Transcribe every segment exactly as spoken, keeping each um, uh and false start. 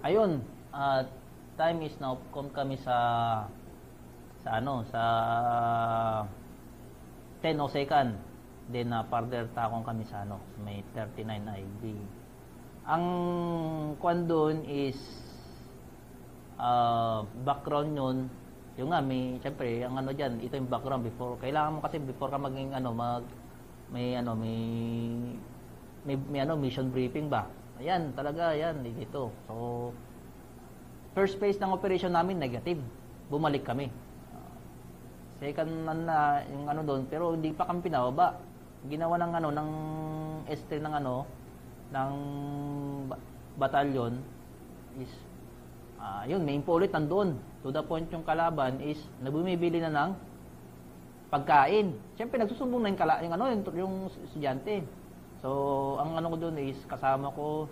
Ayun, ah, time is now. Come kami sa sa ano, sa ten o second. Then na further takong kami sa ano, may thirty-nine I B. Ang kwan doon is uh, background yun. Yung nga, may, syempre, ang ano dyan, ito yung background before. Kailangan mo kasi before ka maging ano, mag, may ano, may, may, may ano, mission briefing ba? Ayan, talaga, yan, dito. So, first phase ng operation namin, negative. Bumalik kami. Second na, na yung ano doon, pero hindi pa kami pinababa. Ginawa ng ano, ng S three ng ano, ng batalyon is uh, yun, main po ulit nandoon. To the point yung kalaban is nabumibili na ng pagkain. Siyempre nagsusumbong na yung, kala, yung ano, yung, yung estudyante. So, ang ano ko doon is kasama ko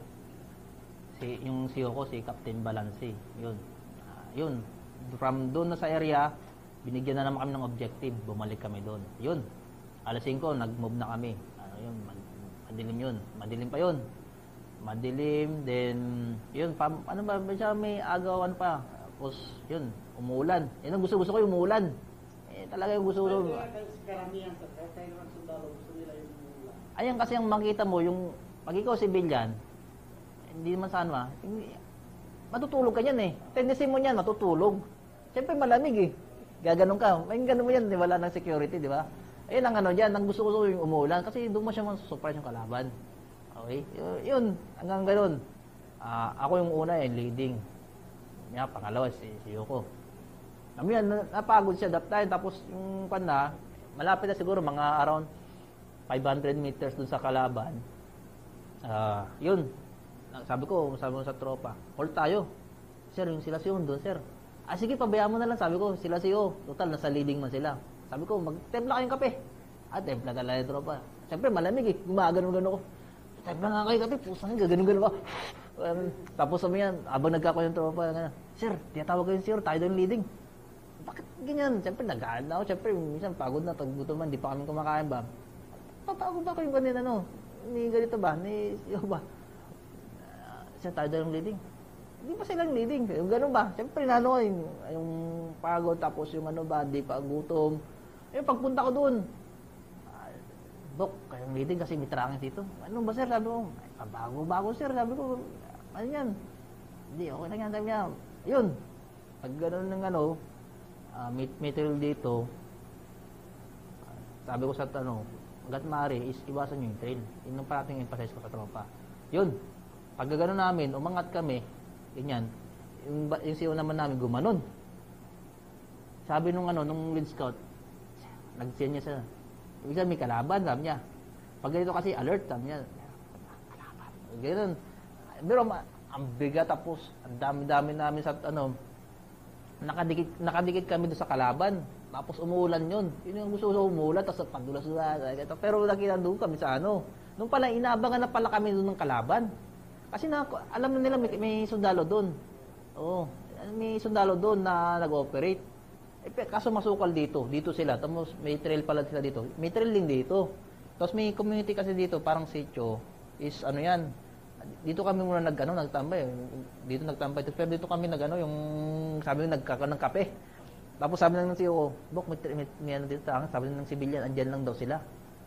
si yung C E O ko si Captain Balanci. Yun. Uh, yun. From doon na sa area, binigyan na naman kami ng objective. Bumalik kami doon. Yun. alas singko, nag-move na kami. Ano yun, madilim yun. Madilim pa yun. Madilim, then, yun, pa, ano ba, siya may agawan pa. Tapos, yun, umuulan. Yun ang gusto-gusto ko yung umuulan. Eh, talaga yung gusto ko. Karamihan sa kahit ng sundalo, gusto nila yung umuulan. Ayan kasi ang makita mo, yung, pag ikaw civilian, hindi naman saan ba, matutulog ka yan eh. Tendency mo niyan, matutulog. Siyempre malamig eh. Gaganon ka. May ganon mo yan, di wala ng security, di ba? Ayun ang ano dyan, ang gusto ko yung umuulan kasi doon mo siya masusurprise yung kalaban. Okay? Yun, hanggang ganon. Uh, ako yung una eh, leading. May pangalawa si, si Yoko. Namin, napagod siya that time. Tapos yung pan na, malapit na siguro mga around five hundred meters dun sa kalaban. Uh, yun. Sabi ko, sabi ko sa tropa, hold tayo. Sir, yung sila siyo doon, sir. Ah, sige, pabayaan mo na lang. Sabi ko, sila siyo. Total, nasa leading man sila. Sabi ko, magtempla kayong kape. Ah, templa talaga yung tropa. Siyempre, malamig eh. Gumagano-gano ko. Templa nga kayo kape. Pusang gagano-gano ko. Um, tapos sabi yan, abang nagkako yung tropa, gana, sir, tinatawag kayo sir, tayo daw yung leading. Bakit ganyan? Siyempre, nag-aan na ako. Siyempre, minsan pagod na, pagbuto man, di pa kami kumakain ba? Papagod ba kayong ganyan, ano? Ni ganito ba? Ni, yung ba? Uh, sir, tayo daw yung leading. Hindi pa silang leading. Yung gano'n ba? Siyempre, ano, yung, yung pagod, tapos yung ano ba, di pa gutom. Eh, pagpunta ko doon, uh, Dok, kayong leading kasi may trangin dito. Ano ba, sir? Sabi ko, bago-bago, sir. Sabi ko, ano yan? Hindi, okay lang yan. Sabi niya, yun. Pag gano'n ng ano, uh, material dito, uh, sabi ko sa ano, hanggat maaari, is iwasan nyo yung trail. Yun ang parating emphasize ko sa tropa. Yun. Pag gano'n namin, umangat kami, ganyan, yung, yung C E O naman namin gumanon. Sabi nung ano, nung lead scout, nag-send niya sa, ibig sabihin may kalaban, sabi niya. Pag ganito kasi, alert, sabi niya, kalaban. Ganun. Pero ang bigat, tapos, ang dami-dami namin sa, ano, nakadikit, nakadikit kami doon sa kalaban. Tapos umuulan yun. Yun yung gusto ko umuulan, tapos padulas-dulas. Pero nakita doon kami sa ano. Nung pala, inaabangan na pala kami doon ng kalaban. Kasi na, alam na nila may, may sundalo doon. Oo. May sundalo doon na nag-operate. Eh, kaso masukal dito. Dito sila. Tapos may trail pala sila dito. May trail din dito. Tapos may community kasi dito, parang sitio, is ano yan. Dito kami muna nag, ano, nagtambay. Dito nagtambay. Pero dito kami nag, ano, yung sabi nyo, nagkaka ng kape. Tapos sabi ng C E O ko, Bok, may, may, may ano dito sa sabi ng civilian, andyan lang daw sila.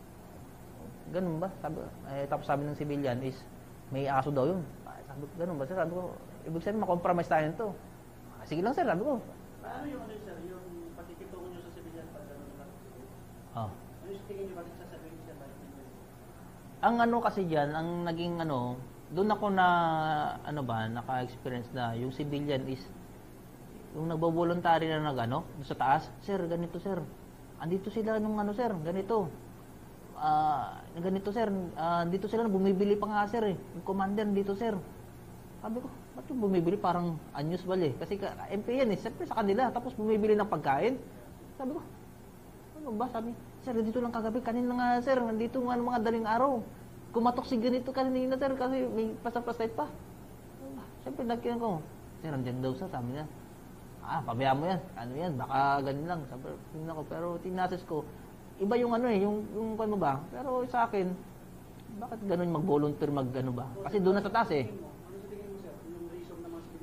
Ganun ba? Sabi, eh, tapos sabi ng civilian is, may aso daw yun. Sabi ko, ganun ba? Sabi ko, ibig sabihin, makompromise tayo nito. Ah, sige lang sir, sabi ko. Paano yung ano sir, yung pakikitungo nyo sa civilian pag gano'n naman? Oh. Ano yung tingin nyo, bakit sasabihin siya, bakit nyo? Ang ano kasi dyan, ang naging ano, doon ako na, ano ba, naka-experience na, yung civilian is, yung nagbo-voluntary na nag, ano, doon sa taas, sir, ganito sir, andito sila nung ano sir, ganito. Ah, uh, ganito sir, uh, dito sila bumibili pa nga sir eh. Yung commander dito sir. Sabi ko, ba't yung bumibili parang unusual eh? Kasi ka, M P yan eh, siyempre sa kanila. Tapos bumibili ng pagkain. Sabi ko, ano ba? Sabi, sir, dito lang kagabi. Kanina nga sir, nandito nga mga daling araw. Kumatok si ganito kanina sir kasi may pasapasay pa. Siyempre nagkinan ko, sir, andyan daw sir, sabi niya. Ah, pabayaan mo yan. Ano yan? Baka ganun lang. Sabi, tingnan ko. Pero tinasis ko, iba yung ano eh, yung, yung ano ba? Pero sa akin, bakit ganun mag-volunteer mag ano ba? Kasi doon na sa taas eh. Ano sa tingin mo sir, yung reason na mga civilian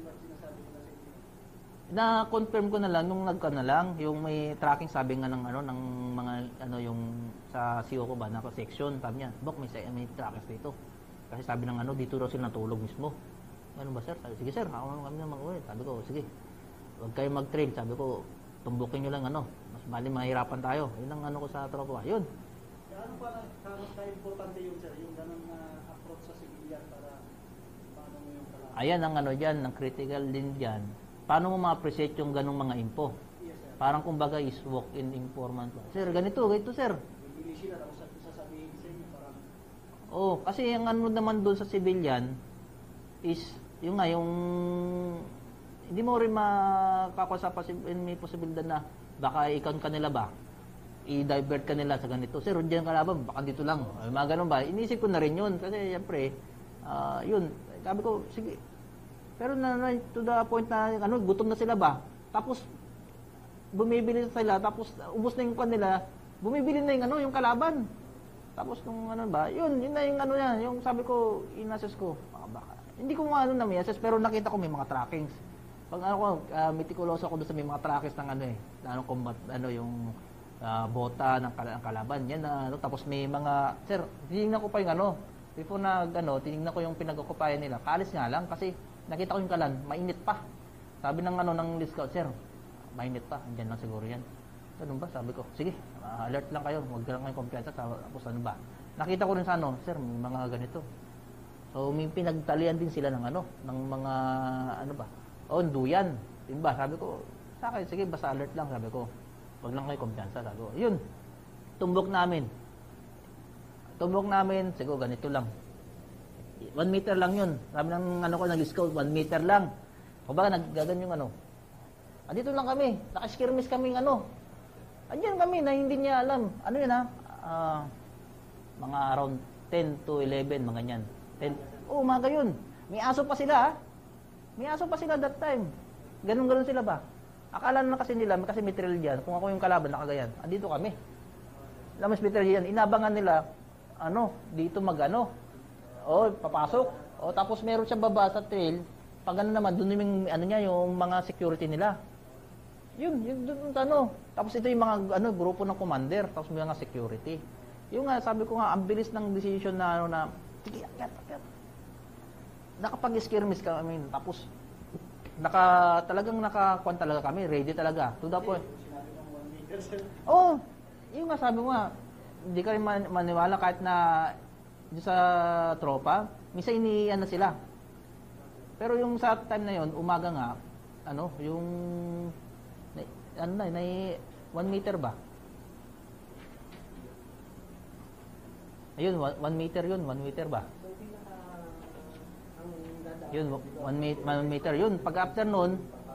Na-confirm ko na lang nung nagka na lang, yung may tracking sabi nga ng ano ng mga ano yung sa C E O ko ba na section, sabi niya, "Bok, may may trackers dito." Kasi sabi ng ano dito raw sila natulog mismo. Ano ba sir? Sabi, sige sir, ako kami na mag-uwi. Sabi ko, sige. Huwag kayo mag-train. Sabi ko, tumbukin nyo lang ano. Mas mali mahirapan tayo. Yun ang ano ko sa tropa. Yun. Ano pa na ka-importante yun sir, yung ganun na approach sa civilian para paano mo yung kalaban? Ayan ang ano dyan, ang critical din dyan. Paano mo ma-appreciate yung ganong mga info? Yes sir. Parang kumbaga is walk-in informant. Sir, ganito, ganito sir. Bibili sila tapos sasabihin sa inyo parang Oh, kasi yung ano naman doon sa civilian is yung nga yung hindi mo rin makakakuha sa posib- may posibilidad na baka ikaw kanila ba i-divert ka nila sa ganito. Sir, diyan ka laban, baka dito lang. Ay, mga ganun ba? Inisip ko na rin yun kasi siyempre ah, yun, sabi ko sige. Pero na, na to the point na ano, gutom na sila ba? Tapos bumibili sila tapos ubos na yung kanila, bumibili na yung ano, yung kalaban. Tapos nung ano ba, yun, yun na yung ano yan, yung sabi ko, inassess ko, baka, baka. Hindi ko ano na may assess, pero nakita ko may mga trackings. Pag ano ko, uh, meticuloso ako doon sa may mga trackings ng ano eh, ano, combat, ano yung uh, bota ng, kal- ng kalaban, yan na, ano, tapos may mga, sir, tinignan ko pa yung ano, before na, ano, tinignan ko yung pinag-ocupayan nila, kalis nga lang, kasi nakita ko yung kalan, mainit pa. Sabi ng ano, ng list scout, sir, mainit pa, andyan lang siguro yan. Ganun ba? Sabi ko, sige, uh, alert lang kayo, huwag lang kayong kumpiyansa, tapos ano ba? Nakita ko rin sa ano, sir, may mga ganito. So, may pinagtalian din sila ng ano, ng mga, ano ba? O, duyan. Yun ba? Sabi ko, sa akin, sige, basta alert lang, sabi ko. Huwag lang kayo kumpiyansa, sabi ko. Yun, tumbok namin. Tumbok namin, siguro ganito lang. One meter lang yun. Sabi ng ano ko, nag-scout, one meter lang. O baka naggagan yung ano. Andito lang kami, nakaskirmis kaming ano. Andiyan kami na hindi niya alam. Ano yun ha? Uh, mga around ten to eleven, mga ganyan. ten. Oh, umaga yun. May aso pa sila ha? May aso pa sila that time. Ganun-ganun sila ba? Akala na kasi nila, kasi may trail dyan. Kung ako yung kalaban, nakagayan. Andito kami. Lamas may trail dyan. Inabangan nila, ano, dito mag-ano. Oh, papasok. Oh, tapos meron siyang baba sa trail. Pag ano naman, doon yung, ano niya, yung mga security nila. Yun, yun, doon, ano. Tapos ito yung mga, ano, grupo ng commander. Tapos may mga security. Yung nga, sabi ko nga, ang bilis ng decision na, ano, na, sige, akyat, akyat. Nakapag-skirmish kami, tapos, naka, talagang nakakuan talaga kami, ready talaga. To the point. sinabi ng one meter sir. Oo, oh, yung nga, sabi ko nga, hindi ka rin man, maniwala kahit na, yung sa tropa, minsan ini, ano sila. Pero yung sa time na yon umaga nga, ano, yung, na, ano na, na, one meter ba? Ayun, one, one meter yun, one meter ba? So pinaka ang ganda. Yun, one, meter, one meter yun. Pag after nun,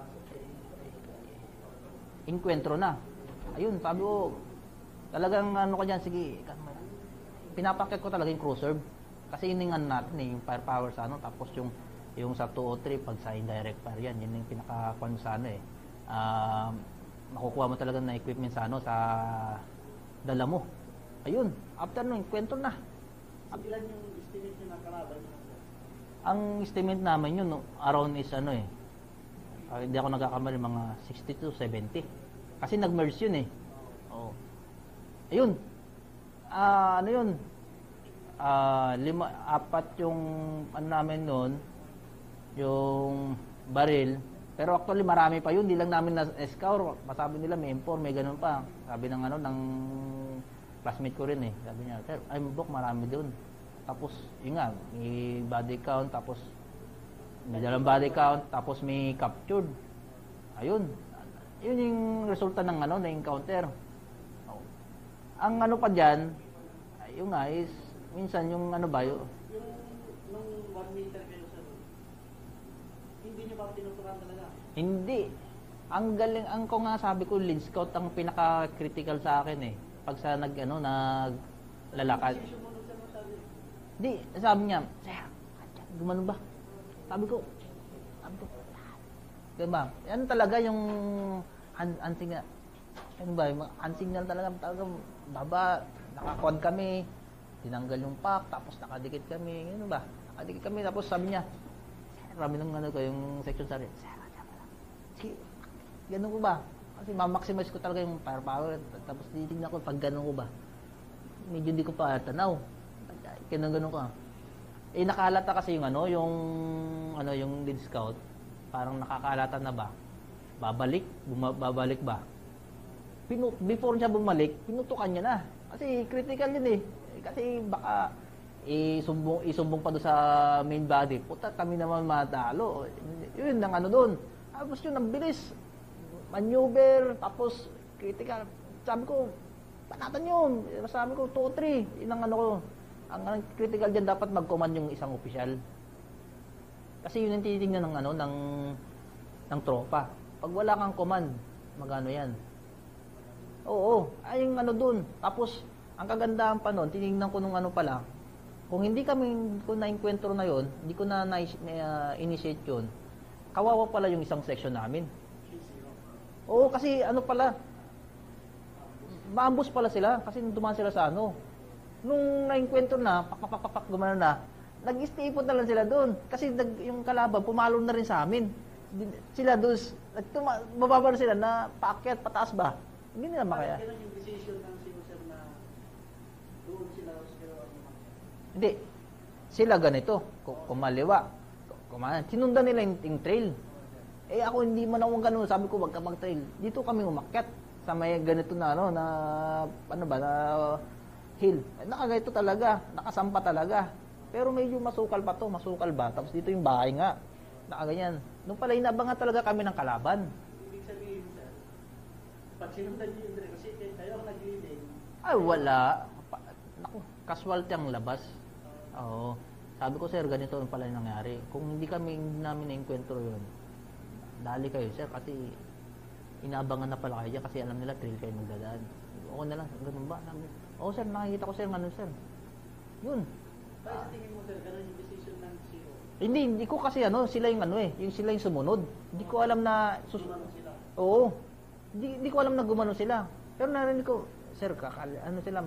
inkwentro na. Ayun, sabi ko, talagang ano ka dyan, sige, pinapakit ko talaga yung cruiser. Kasi yun yung ano natin eh, yung firepower sa ano, tapos yung yung sa two oh three, pag sa indirect fire yan, yun yung pinaka-kwan sa ano eh. Uh, makukuha mo talaga na equipment sa ano, sa dala mo. Ayun, after nun, kwento na. So, ilan yung estimate nyo ng kalaban? Ang estimate namin yun, no, around is ano eh, uh, hindi ako nagkakamali, mga sixty to seventy. Kasi nag-merge yun eh. Oo. Ayun. Ah, ano yun? Ah, lima, apat yung ano namin noon, yung baril. Pero actually marami pa yun, di lang namin na-scour. Masabi nila may M four, may ganun pa. Sabi ng ano, ng classmate ko rin eh. Sabi niya, sir, ay bok, marami doon. Tapos, yun nga, may body count, tapos may dalang body count, tapos may captured. Ayun. Yun yung resulta ng ano, na encounter. Oh. Ang ano pa dyan, yung nga is, minsan yung ano ba, yung, Yung nung one meter kayo sir, hindi nyo ba tinuturan talaga? hindi. Ang galing, ang ko nga sabi ko, lead scout ang pinaka-critical sa akin eh. Pag sa nag, ano, naglalakad. Kasi sumunod sa mga sabi. Di, sabi niya, sir, gumano ba? Sabi ko, sabi ko, diba? Yan talaga yung un- unsing, ano ba, yung unsignal talaga, talagang baba, nakakuan kami, tinanggal yung pack, tapos nakadikit kami, ano ba? Nakadikit kami, tapos sabi niya, sir, marami nung ano ko, yung section sa rin, sir, sige, Ganun ko ba? Kasi ma-maximize ko talaga yung firepower. Tapos titignan ko pag ganun ko ba. Medyo di ko pa tanaw. Ganun ganun ko. Eh nakalata kasi yung ano, yung ano yung lead scout. Parang nakakalata na ba? Babalik, buma, babalik ba? Pinu, before siya bumalik, pinutukan niya na. Kasi critical yun eh. Kasi baka isumbong isumbong pa doon sa main body. Puta, kami naman matalo. Yun ang ano doon. Tapos yun ang bilis. Maneuver, tapos critical. Sabi ko, panatan yun. Sabi ko, two three. Yun ang ano ko. Ang, ang critical dyan dapat mag-command yung isang opisyal. Kasi yun ang tinitingnan ng ano, ng, ng tropa. Pag wala kang command, magano yan. Oo, ay yung ano dun. Tapos, ang kagandahan pa nun, tinignan ko nung ano pala, kung hindi kami, kung na-encuentro na yon, hindi ko na na-initiate yun, kawawa pala yung isang section namin. Oo, kasi ano pala, maambus pala sila, kasi dumaan sila sa ano. Nung na-encuentro na, pakpapapak, gumano na, nag-stay put na lang sila doon. Kasi nag, yung kalaban, pumalo na rin sa amin. Sila doon, bababa na sila na paakyat, pataas ba? Hindi nila makaya. Kailan yung decision ng sino sir na doon sila sila ano? Hindi. Sila ganito, kumaliwa. Kumanan. Sinundan nila yung, yung trail. Eh ako hindi man ako ganun, sabi ko wag ka mag-trail. Dito kami umakyat sa may ganito na ano na ano ba na hill. Eh, nakaganito talaga, nakasampa talaga. Pero medyo masukal pa to, masukal ba? Tapos dito yung bahay nga. Nakaganyan. Nung pala inabangan talaga kami ng kalaban. Ibig sabihin sir, pag sinundan niyo yung kasi kayo ang nag-leading. Ay wala. Pa- Naku, casualty ang labas. Oo. Sabi ko, sir, ganito yung pala yung nangyari. Kung hindi kami hindi namin na-encuentro yun, dali kayo, sir, kasi inaabangan na pala kayo dyan kasi alam nila trail kayo magdadaan. Oo na lang, ganun ba? Sabi, oo, sir, nakikita ko, sir, ganun, sir. Yun. Kaya sa tingin mo sir, ganun yung decision ng C E O. Hindi, hindi ko kasi ano, sila yung ano eh, yung sila yung sumunod. Hindi ko alam na... Sus- Gumano sila. Oo. Hindi, hindi ko alam na gumano sila. Pero narinig ko, sir, kakali, ano sila,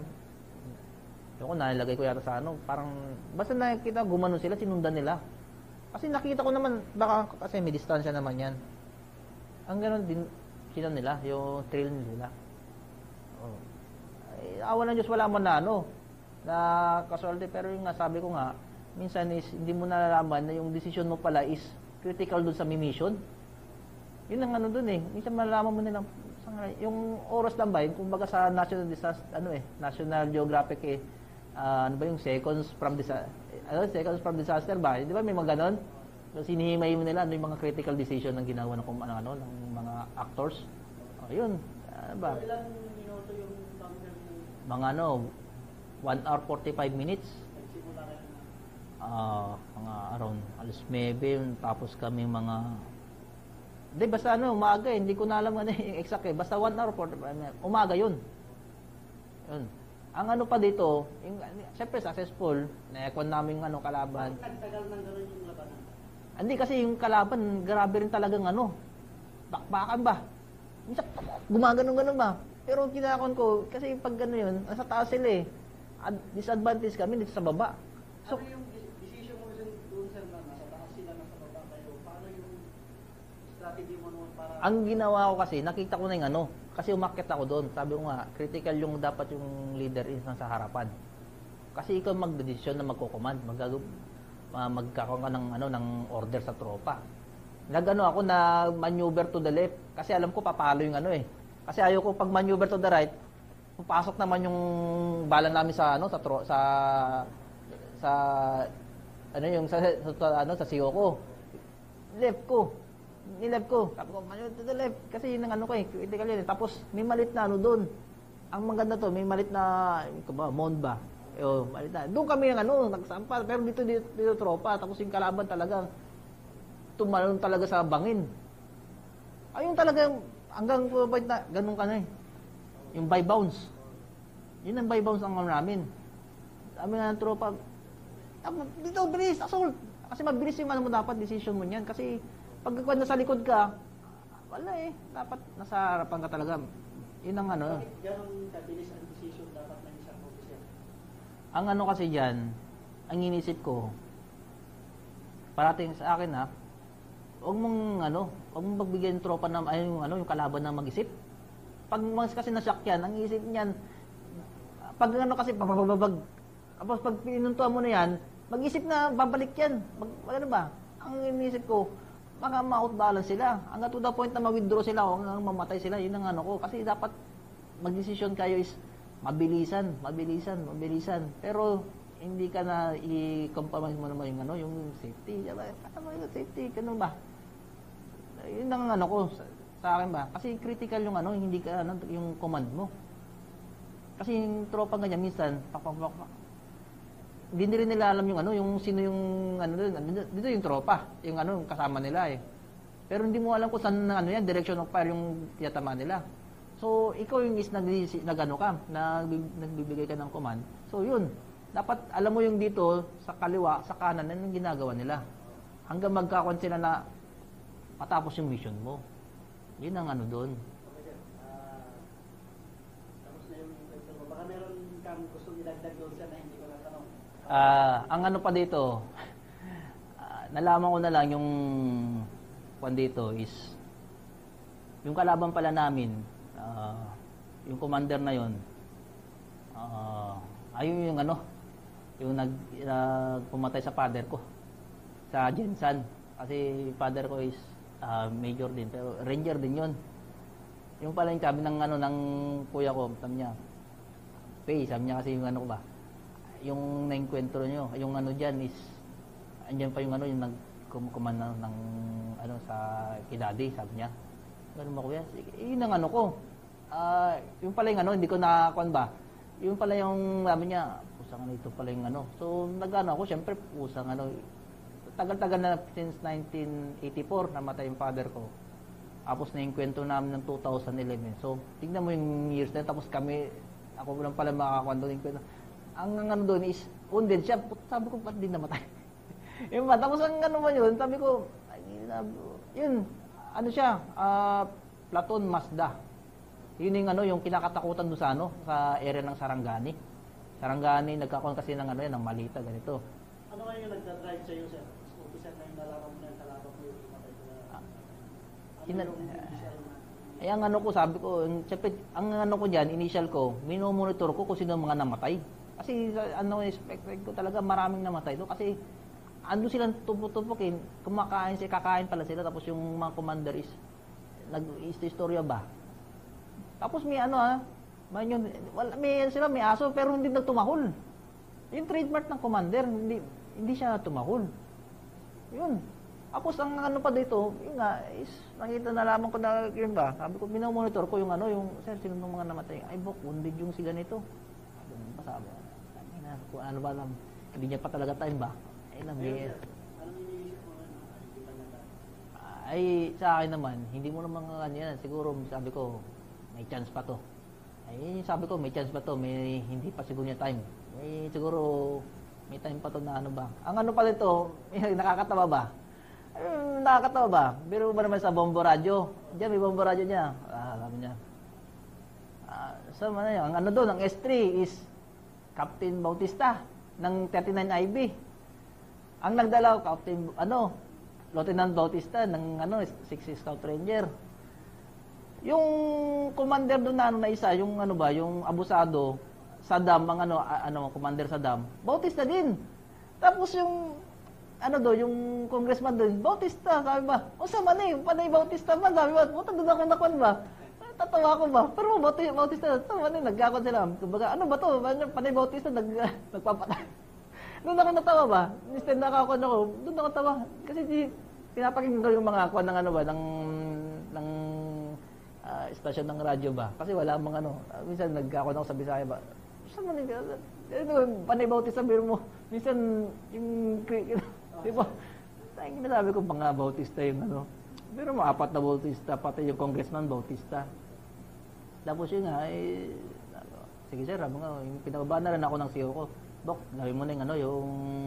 ako nalagay ko yata sa ano, parang, basta nakikita, gumano sila, sinundan nila. Kasi nakita ko naman, baka kasi may distansya naman yan. Ang gano'n din, sila nila, yung trail nila. Oh. Ay, awa ng Diyos, wala man na ano, na casualty, pero yung nga, sabi ko nga, minsan is, hindi mo nalalaman na yung decision mo pala is critical dun sa mission. Yun ang ano dun eh, minsan malalaman mo nilang, yung oras lang ba, yung kumbaga sa National Disaster, ano eh, National Geographic eh, uh, ano ba yung seconds from disaster, ano, seconds from disaster ba? Di ba may mga ganon? So, sinihimay mo nila ano yung mga critical decision ng ginawa ng, ano, ano, ng mga actors. O, yun. Ano ba? So, ilang minuto yung bunker ng Mga ano, one hour forty-five minutes. nagsimula kayo na? Ah, mga around alas nine, tapos kami mga hindi, basta ano, umaga eh. Hindi ko na alam ano yung exact eh. Basta one hour forty-five minutes. Umaga yun. Yun. Ang ano pa dito, yung, syempre successful, na-ekwan namin yung ano, kalaban. Bakit nagtagal ng gano'n yung labanan? Hindi kasi yung kalaban, grabe rin talagang ano, bakbakan ba? Minsan, gumaganon-ganon ba? Pero kinakon ko, kasi pag gano'n yun, nasa taas sila eh. Ad- disadvantage kami dito sa baba. So, Ano yung decision mo dun doon sir na nasa taas sila, nasa baba kayo? Paano yung strategy mo naman para... ang ginawa ko kasi, nakita ko na yung ano, kasi umakyat ako doon. Sabi ko nga, critical yung dapat yung leader is nasa harapan. Kasi ikaw magdedesisyon na magko-command, magagab uh, magkakaroon ka ng ano ng order sa tropa. Nagano ako na maneuver to the left kasi alam ko papalo yung ano eh. Kasi ayoko pag maneuver to the right, papasok naman yung bala namin sa ano sa tro sa sa ano yung sa, sa, sa ano sa C E O ko. Left ko. Nileft ko. Sabi ko, maneuver to the left kasi yun ang ano ko eh, critical yun. Eh. Tapos may malit na ano doon. Ang maganda to, may malit na ito ba, Mond ba? Yo, malit na. Doon kami ng ano, nagsampa, pero dito, dito dito tropa, tapos yung kalaban talaga tumalon talaga sa bangin. Ayun talaga hanggang point na ganun ka na eh. Yung by bounce. Yun ang by bounce ang ano namin. Sabi nga ng tropa, dito bilis, assault. Kasi mabilis yung ano mo dapat decision mo niyan kasi pag nasa likod ka, wala eh, dapat nasa harapan ka talaga. Yun ang ano. Bakit gano'ng kabilis ang decision dapat ng isang officer? Ang ano kasi diyan, ang inisip ko, parating sa akin ha, huwag mong ano, huwag mong magbigay ng tropa na ay yung ano, yung kalaban na mag-isip. Pag mas kasi na-shock yan, ang isip niyan, pag ano kasi babababag. Tapos pag pinuntuan mo na yan, mag-isip na babalik yan. Mag, ano ba? Ang iniisip ko, baka ma-out balance sila. Hanggang to the point na mag-withdraw sila o hanggang mamatay sila, yun ang ano ko. Kasi dapat mag-desisyon kayo is mabilisan, mabilisan, mabilisan. Pero hindi ka na i-compromise mo naman yung ano, yung safety. Diba? Ano yung safety? Ganun ba? Yun ang ano ko sa, sa akin ba? Kasi critical yung ano, hindi ka ano, yung command mo. Kasi yung tropa ganyan minsan, pak pak pak pak. Hindi rin nila alam yung ano, yung sino yung ano doon, dito yung tropa, yung ano, kasama nila eh. Pero hindi mo alam kung saan ano yan, direction of fire yung tiyatama nila. So, ikaw yung is nag, nag ano ka, nag, nagbibigay ka ng command. So, yun. Dapat alam mo yung dito, sa kaliwa, sa kanan, anong ginagawa nila. Hanggang magkakon sila na matapos yung mission mo. Yun ang ano doon. Okay, sir. Ah, tapos na yung lecture mo. Baka meron kang gustong ilagdag doon sir na hindi ko natanong. Ah, ang ano pa dito, ah, nalaman ko na lang yung kwan dito is yung kalaban pala namin, ah, yung commander na yon, ah, ayun yung ano, yung nag uh, pumatay sa father ko sa Jensan. Kasi father ko is uh, major din, pero ranger din yon. Yung pala yung sabi ng ano ng kuya ko, sabi niya, Pay, sabi niya kasi yung ano ko ba, yung nainkwentro nyo, yung ano dyan is, andyan pa yung ano, yung nagkuman ng, ng ano sa kidadi, sabi niya. Ganun ba kuya? Sige, yun ang ano ko. Uh, yung pala yung ano, hindi ko nakakuan ba, yung pala yung sabi niya, pusang ano ito pala yung ano. So, nag-ano ako, syempre, pusang ano, tagal-tagal na since nineteen eighty-four, namatay yung father ko. Tapos na yung kwento namin ng two thousand eleven. So, tignan mo yung years na, tapos kami, ako lang pala makakakuan doon yung kwento. Ang ano doon is, wounded siya. Sabi ko, ba't din namatay? Yung ba, tapos ang ano man yun, sabi ko, ay, yun, ano siya, uh, Platon Mazda. Yun yung ano, yung kinakatakutan doon sa ano, sa area ng Sarangani. Sarangani, nagkakaroon kasi ng ano yan, ng malita, ganito. Ano nga yung nagdadrive sa'yo sir? Officer na yung nalaman mo na yung kalaban mo yung matay ko na. Ano Ina- yung officer na? Ay, ang ano ko, sabi ko, yung- siyempre, ang ano ko dyan, initial ko, minomonitor ko kung sino ang mga namatay. Kasi, ano, expect ko talaga maraming namatay doon. Kasi, ando silang tupok-tupokin, kumakain siya, kakain pala sila, tapos yung mga commander is, nag-istorya ba? Tapos may ano ha, may, yun, wala, may sila, may aso, pero hindi nagtumahol. Yung trademark ng commander, hindi, hindi siya tumahol. Yun. Tapos ang ano pa dito, yun nga, is, nakita na lamang ko na, yun ba, sabi ko, minomonitor ko yung ano, yung, sir, sino ng mga namatay? Ay, bok, wounded yung sila nito. Ganun pa sabi, ay, na, kung ano ba lang, hindi niya pa talaga time ba? Ay, lang, Ayun, sir. Anong iniisip mo ngayon? Ay, hindi pa nila. ay, sa akin naman, hindi mo naman ano yan, siguro, sabi ko, may chance pa to. Ay, sabi ko, may chance pa to, may hindi pa siguro niya time. May siguro, may time pa to na ano ba. Ang ano pa dito, may nakakatawa ba? Ay, nakakatawa ba? Biro ba naman sa bombo radyo? Diyan, may bombo radyo niya. Ah, sabi niya. Ah, so, ano yun? Ang ano doon, ang S three is Captain Bautista ng thirty-nine I B. Ang nagdala, Captain, ano, Lieutenant Bautista ng ano, six Scout Ranger. Yung commander doon na ano na isa, yung ano ba, yung abusado, Saddam, ang ano, a- ano, commander Saddam, Bautista din. Tapos yung, ano do, yung congressman doon, Bautista, sabi ba, o sa manay, panay Bautista man, sabi ba, puta doon ako nakuan ba? Tatawa ako ba? Pero Bautista, Bautista, ito, manay, nagkakon sila. Kumbaga, ano ba to, panay Bautista, nag, nagpapatay. Doon ako natawa ba? Instead nakakon ako, doon ako tawa. Kasi di, pinapakinggan ko yung mga kwan ng ano ba, ng, ng, uh, estasyon ng radyo ba? Kasi wala mga ano, uh, minsan nagkakon ako sa Bisaya ba? Saan mo nila? Ano, panay Bautista, biro mo. Minsan, yung, di ba? Tayong kinasabi ko, mga Bautista yung ano. Biro mo, apat na Bautista, pati yung congressman Bautista. Tapos yun nga, eh, sige sir, mga, yung pinababa na rin ako ng C E O ko. Dok, gawin mo na yung ano, yung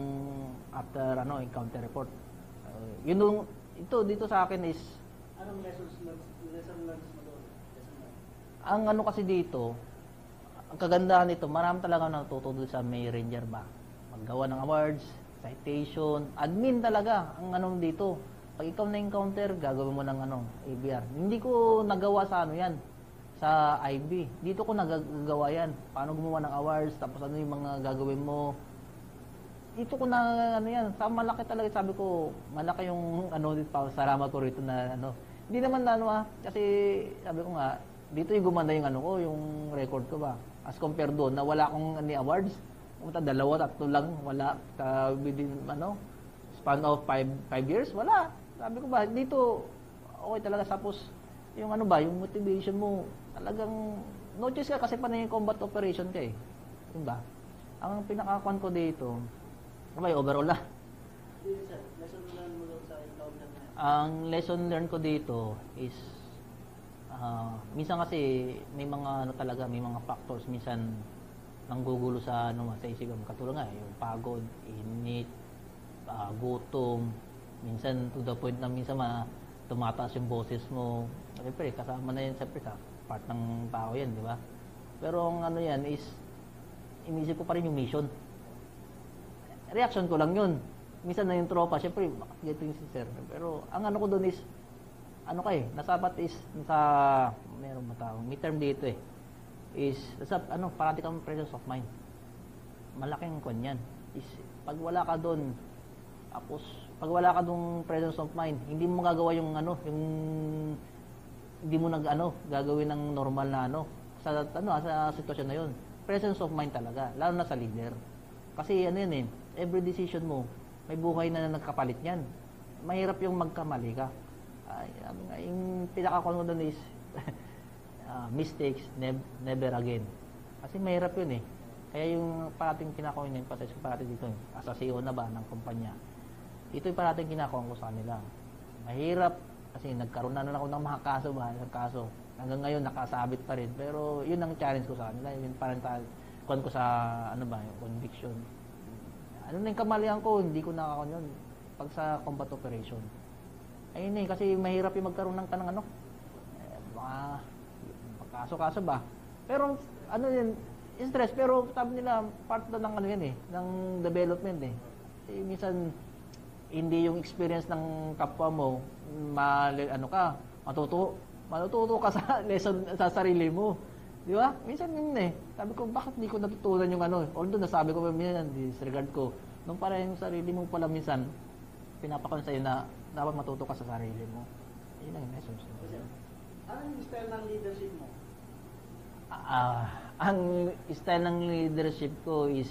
after ano, encounter report. Uh, yun yung, ito, dito sa akin is, Anong lessons learned, lesson learned mo doon? Lesson learned. ang ano kasi dito, ang kagandahan nito, marami talaga natuto doon sa May Ranger ba. Maggawa ng awards, citation, admin talaga, ang ano dito. pag ikaw na-encounter, gagawin mo ng ano, A B R. Hindi ko nagawa sa ano yan, sa I B. Dito ko nagagawa yan. Paano gumawa ng awards, tapos ano yung mga gagawin mo. Dito ko na, ano yan, sa malaki talaga, sabi ko, malaki yung, ano, dito pa, sarama ko rito na, ano. Hindi naman na, ano ah, kasi, sabi ko nga, dito yung gumanda yung, ano ko, yung record ko ba. As compared doon, na wala akong, any awards. Pumunta, dalawa, tatlo lang, wala, ka, within, ano, span of five, five years, wala. Sabi ko ba, dito, okay talaga. Tapos, yung ano ba, yung motivation mo, talagang, no choice ka kasi panay yung combat operation ka eh. Yun ba? Ang pinakakuan ko dito, okay, overall na. Hindi, sir. Lesson learned mo doon sa encounter na yan. Ang lesson learned ko dito is, ah, minsan kasi, may mga, ano talaga, may mga factors, minsan, nanggugulo sa, ano, sa isipan mo. Katulad nga, yung pagod, init, uh, gutom, minsan to the point na minsan ma, tumataas yung boses mo. Siyempre, kasama na yan, siyempre, ka, part ng tao yan, di ba? Pero ang ano yan is, inisip ko pa rin yung mission. Reaction ko lang yun. Minsan na yung tropa, siyempre, getting si sir. Pero ang ano ko doon is, ano kay, nasapat is, sa, meron matawag, may term dito eh, is, nasa, ano, parati kang presence of mind. Malaking kwan yan. Is, pag wala ka doon, tapos, pag wala ka dong presence of mind, hindi mo magagawa yung ano, yung hindi mo nag ano, gagawin ng normal na ano sa ano sa sitwasyon na 'yon. Presence of mind talaga, lalo na sa leader. Kasi ano yun eh, every decision mo, may buhay na nagkapalit niyan. Mahirap yung magkamali ka. Ay, yung pinaka-con mo doon is uh, mistakes nev- never again. Kasi mahirap yun eh. Kaya yung parating pinaka-con yun, pasensya parating dito, as a C E O na ba ng kumpanya. Ito yung parating kinakuha ko sa kanila. Mahirap kasi nagkaroon na na ako ng mga kaso ba, ng kaso. Hanggang ngayon nakasabit pa rin. Pero yun ang challenge ko sa kanila. Yun parang kuhan ko sa ano ba, yung conviction. Ano na yung kamalian ko, hindi ko nakakon yun. Pag sa combat operation. Ayun eh, kasi mahirap yung magkaroon ng kanang ano. Eh, mga kaso-kaso ba. Pero ano yun, stress. Pero sabi nila, part na ng ano yan eh, ng development eh. Kasi minsan, hindi yung experience ng kapwa mo, mali, ano ka, matuto, matututo ka sa lesson sa sarili mo. Di ba? Minsan yun eh. Sabi ko, bakit hindi ko natutunan yung ano? Although nasabi ko pa minsan, disregard ko. Nung para yung sarili mo pala minsan, pinapakon sa'yo na dapat matuto ka sa sarili mo. Yun ang lesson. Ano yung style ng leadership mo? Ah, ang style ng leadership ko is,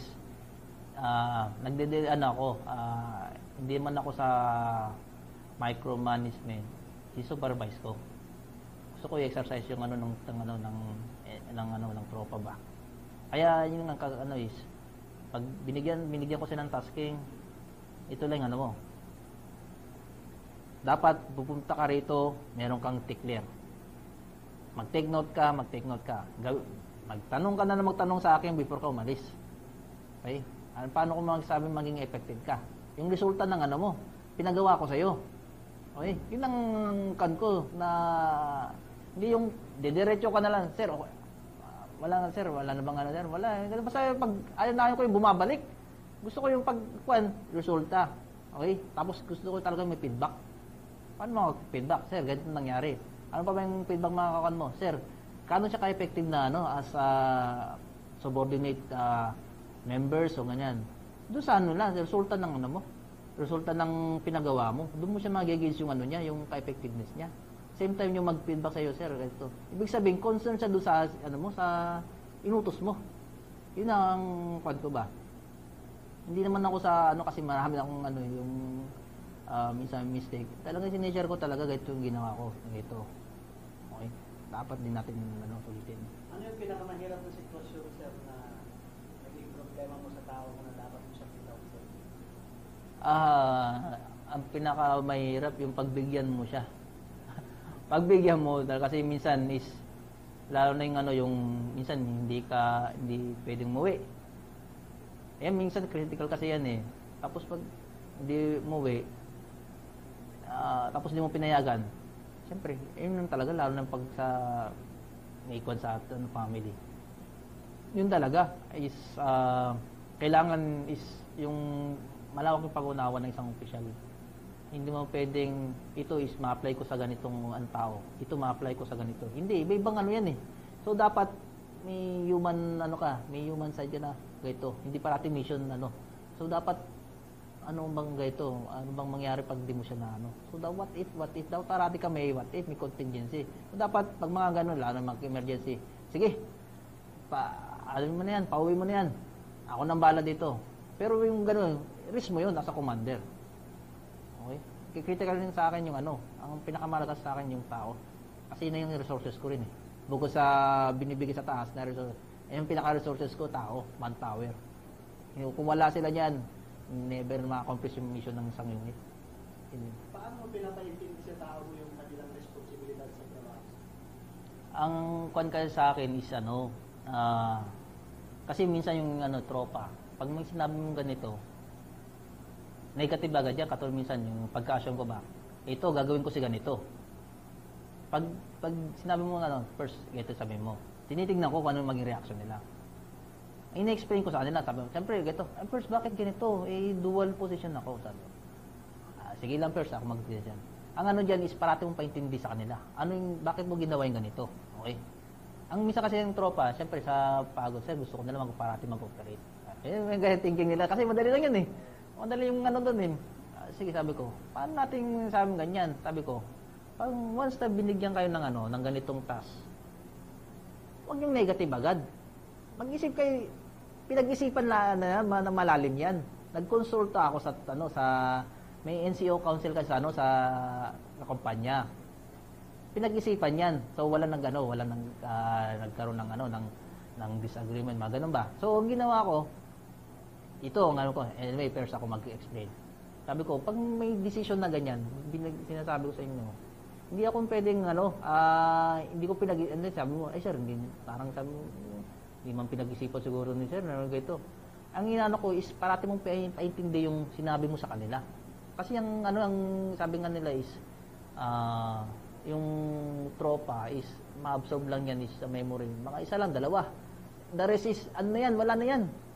ah, nagdede, ano ako, ah, hindi man ako sa micromanagement, i-supervise ko. Gusto ko i-exercise yung ano ng, ng ano ng eh, ng ano ng tropa ba. Kaya yun ang ano is pag binigyan binigyan ko sila ng tasking, ito lang ano mo. Dapat pupunta ka rito, meron kang tickler. Mag-take note ka, mag-take note ka. Gaw- magtanong ka na na magtanong sa akin before ka umalis. Okay? Ano, paano ko magsabi maging effective ka? Yung resulta ng ano mo, pinagawa ko sa'yo. Okay? Yun ang kan ko na hindi yung didiretso ka na lang, sir, okay. Uh, wala na sir, wala na bang ano sir, wala. Basta pag ayaw na ko yung bumabalik, gusto ko yung pagkuan, resulta. Okay? Tapos gusto ko talaga may feedback. Paano mo feedback? Sir, ganito nangyari. Ano pa ba yung feedback makakakuan mo? Sir, kano siya ka-effective na ano as a subordinate uh, members o ganyan? Doon sa ano lang, resulta ng ano mo, resulta ng pinagawa mo, doon mo siya magigage yung ano niya, yung ka-effectiveness niya. Same time yung mag-feedback sa'yo, sir, ganito. Ibig sabihin, concern siya doon sa, ano mo, sa inutos mo. Yun ang kwan ko ba. Hindi naman ako sa, ano, kasi marami akong, ano, yung, uh, minsan mistake. Talagang sinishare ko talaga, ganito yung ginawa ko, ganito. Okay? Dapat din natin, ano, sulitin. Ano yung pinakamahirap na sitwasyon, sir, na naging problema mo sa tao mo na dapat mo siya pinag sir? Ah, ang pinakamahirap yung pagbigyan mo siya. Pagbigyan mo dahil kasi minsan is lalo na yung ano yung minsan hindi ka hindi pwedeng umuwi. Eh minsan critical kasi yan eh. Tapos pag hindi umuwi uh, tapos hindi mo pinayagan. Siyempre, yun talaga lalo na pag sa may ikon sa atin family. Yun talaga is uh, kailangan is yung malawak yung pag-unawa ng isang opisyal. Hindi mo pwedeng, ito is ma-apply ko sa ganitong ang tao. Ito ma-apply ko sa ganito. Hindi, iba-ibang ano yan eh. So, dapat may human, ano ka, may human side ka na, ganito. Hindi parati mission, ano. So, dapat, ano bang ganito? Ano bang mangyari pag di mo siya na, ano. So, daw, what if, what if, daw, parati ka may what if, may contingency. So, dapat, pag mga ganun, lalo mag-emergency, sige, pa, alam mo na yan, pauwi mo na yan. Ako nang bala dito. Pero yung ganun, risk mo yun, nasa commander. Okay? Critical din sa akin yung ano, ang pinakamalakas sa akin yung tao. Kasi yun na yung resources ko rin eh. Bukod sa binibigay sa taas na resources, eh, yung pinaka-resources ko, tao, manpower. Kung wala sila dyan, never ma-accomplish yung mission ng isang unit. Yun. Paano mo pinapaintindi sa tao mo yung kanilang responsibilidad sa trabaho? Ang kwan kasi sa akin is ano, ah, kasi minsan yung ano, tropa, pag may sinabi mo ganito, negative agad yan, katulad minsan yung pagka-assume ko ba, ito, gagawin ko si ganito. Pag, pag sinabi mo ano, first, ganito sabi mo, tinitignan ko kung ano maging reaction nila. Ina-explain ko sa kanila, sabi mo, siyempre, ganito, eh, first, bakit ganito? Eh, dual position ako, sabi mo. Ah, sige lang first, ako mag-decision. Ang ano dyan is parati mong paintindi sa kanila. Ano yung, bakit mo ginawa yung ganito? Okay? Ang misa kasi ng tropa, siyempre sa pagod, sir, gusto ko nila mag-parati mag-operate. Eh, may ganyan thinking nila, kasi madali lang yun eh. Madali yung ano doon eh. Uh, sige, sabi ko, paano natin sabi ganyan? Sabi ko, pag once na binigyan kayo ng ano, ng ganitong task, huwag yung negative agad. Mag-isip kayo, pinag-isipan na, na, na malalim yan. Nagkonsulta ako sa, ano, sa, may N C O council kasi ano, sa, sa kumpanya. Pinag-isipan yan. So, wala nang ano, wala nang, uh, nagkaroon ng ano, ng, ng disagreement, mga ganun ba? So, ang ginawa ko, ito, ang ano ko, anyway, first ako mag-explain. Sabi ko, pag may decision na ganyan, binag, sinasabi ko sa inyo, hindi ako pwedeng, ano, ah, hindi ko pinag, ano, sabi mo, ay sir, hindi, parang sabi mo, hindi man pinag-isipan siguro ni sir, ano, ganito. Ang inano ko is, parati mong paintindi yung sinabi mo sa kanila. Kasi yung, ano, ang sabi nga nila is, ah, yung tropa is, ma-absorb lang yan is sa memory. Mga isa lang, dalawa. The rest is, ano na yan, wala na yan.